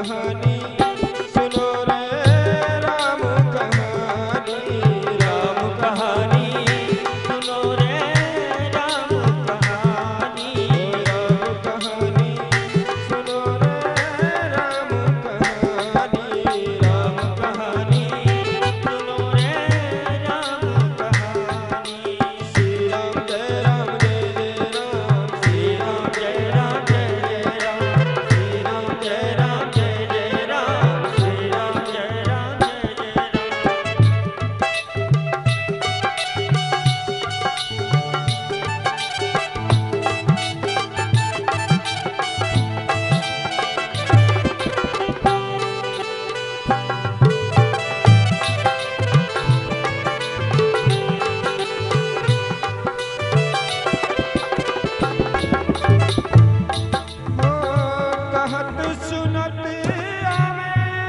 कहानी सुनो रे राम कहानी, राम कहानी सुनो रे राम कहानी, राम कहानी सुनो रे राम कहानी, राम कहानी सुनो रे राम कहानी। श्री राम जय राम जय जय राम, श्री राम जय राम जय जय राम, श्री राम जय राम जय जय राम, श्री राम जय राम जय जय राम। कहत सुनत आवे,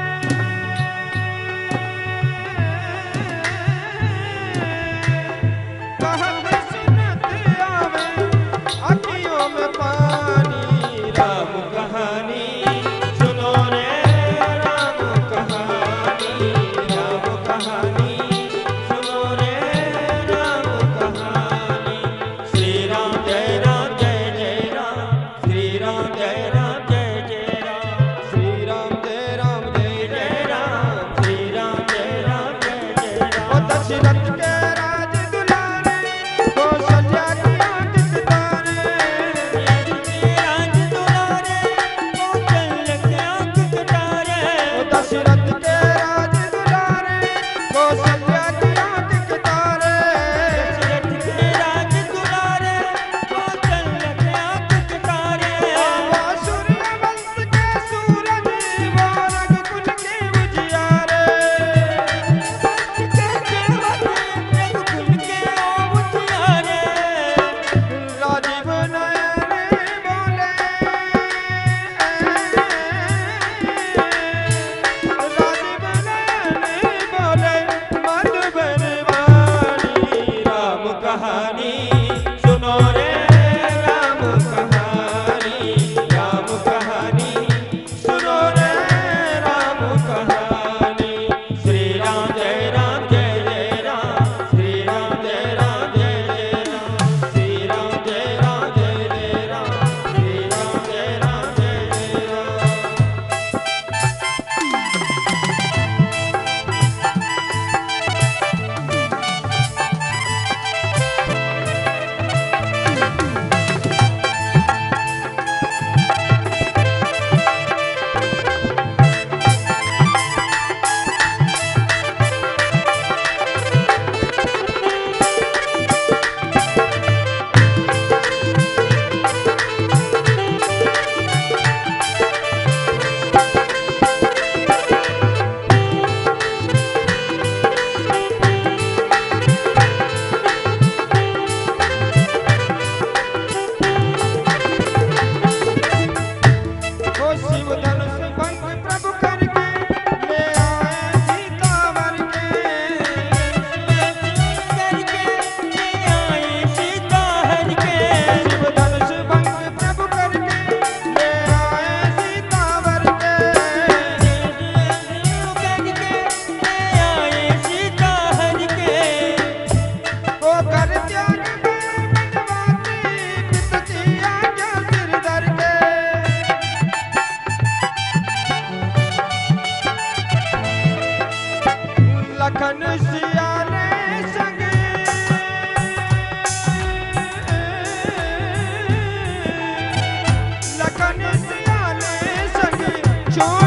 कहत सुनत आवे अखियों में पानी, राम कहानी सुनो रे राम कहानी, राम कहानी सुनो रे राम कहानी। श्री राम जय राम जय जय राम, श्री राम जय राम जय जय राम, श्री राम जय राम जय जय राम, श्री राम जय राम जय जय ओ राम। दशरथ के राज दुलारे, कौशल्या की आंख सितारे, राज दुलारे कौशल्य के आंख कटारे, ओ दशरथ के राज दुलारे, कौशल्या की आंख सितारे, दशरथ के राज दुलारे कौशल्य के आंख कटारे। वो सूर्य वंश के सूरज, वो रघुकुल के उजियारे, रघुकुल के उजियारे, राजीव नयन बोले, राजीव नयन बोले मधुबन वाणी, राम कहानी सुनो रे राम कहानी, राम कहानी सुनो रे राम कहानी। श्री राम जय राम जय जय राम, श्री राम जय राम जय जय राम, श्री राम जय राम जय जय राम, श्री राम जय राम जय जय राम। ओ शिव धनुष भंग प्रभु करके ले आए सीतावर के, करके ले आए सीता हर के, शिव धनुष भंग प्रभु करके ले आए सीतावर के, करके ले आए सीता हर के। ओ कर त्याग में बनवाती पित की आज्ञा सिर धर के, लखन सियाने संग, लखन सियाने संग छोड़